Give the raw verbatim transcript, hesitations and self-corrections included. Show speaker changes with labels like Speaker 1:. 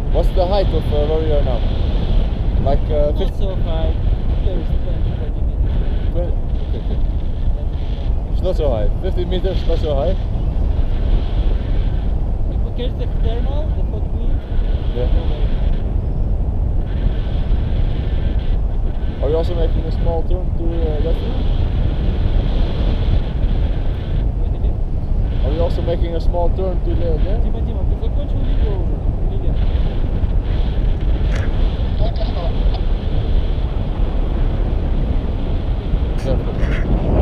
Speaker 1: What's the height of uh, where we are now? Like uh,
Speaker 2: Not
Speaker 1: fifty?
Speaker 2: so high. Here is twenty, thirty meters.
Speaker 1: twenty? Okay, okay. It's not so high. fifty meters, not so high.
Speaker 2: If we catch the thermal, the hot wind,
Speaker 1: Yeah. Are you also making a small turn to uh, left?
Speaker 2: Wait a bit.
Speaker 1: Are you also making a small turn to the left?
Speaker 2: Дима, Дима, ты закончил видео уже? Или нет?
Speaker 1: Careful.